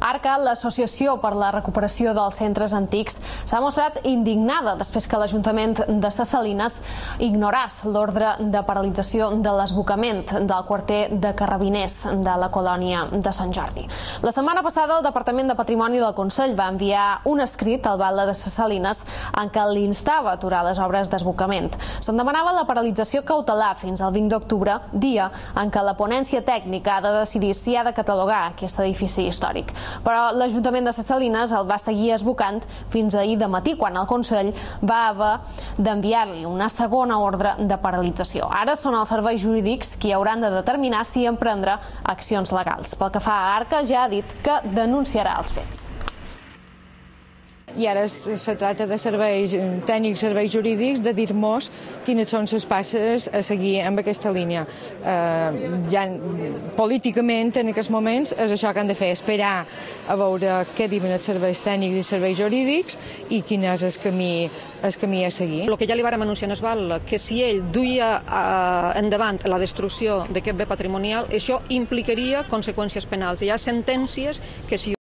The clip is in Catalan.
Arca, l'Associació per la Recuperació dels Centres Antics, s'ha mostrat indignada després que l'Ajuntament de Ses Salines ignorés l'ordre de paralització de l'esbocament del quarter de carrabiners de la colònia de Sant Jordi. La setmana passada, el Departament de Patrimoni del Consell va enviar un escrit al batlle de Ses Salines en què l'instava a aturar les obres d'esbocament. Se'n demanava la paralització cautelar fins al 20 d'octubre, dia en què la ponència tècnica ha de decidir si ha de catalogar aquest edifici històric. Però l'Ajuntament de Ses Salines el va seguir esbocant fins ahir de matí, quan el Consell va haver d'enviar-li una segona ordre de paralització. Ara són els serveis jurídics qui hauran de determinar si emprendre accions legals. Pel que fa a Arca, ja ha dit que denunciarà els fets. I ara se tracta de serveis tècnics, serveis jurídics, de dir-nos quines són les passes a seguir amb aquesta línia. Políticament, en aquests moments, és això que han de fer, esperar a veure què diuen els serveis tècnics i serveis jurídics i quin és el camí a seguir. El que ja li vàrem anunciar en el batlle, que si ell duia endavant la destrucció d'aquest bé patrimonial, això implicaria conseqüències penals. Hi ha sentències que si